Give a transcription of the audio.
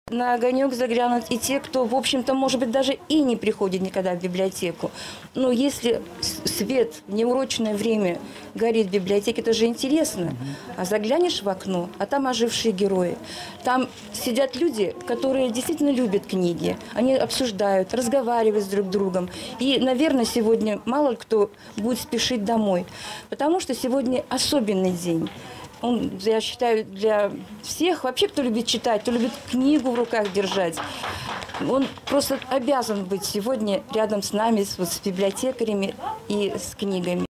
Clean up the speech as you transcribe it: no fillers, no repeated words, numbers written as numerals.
На огонек заглянут и те, кто, в общем-то, может быть, даже и не приходит никогда в библиотеку. Но если свет в неурочное время горит в библиотеке, это же интересно. А заглянешь в окно, а там ожившие герои. Там сидят люди, которые действительно любят книги. Они обсуждают, разговаривают с друг другом. И, наверное, сегодня мало кто будет спешить домой. Потому что сегодня особенный день. Он, я считаю, для всех, вообще, кто любит читать, кто любит книгу в руках держать, он просто обязан быть сегодня рядом с нами, с библиотекарями и с книгами.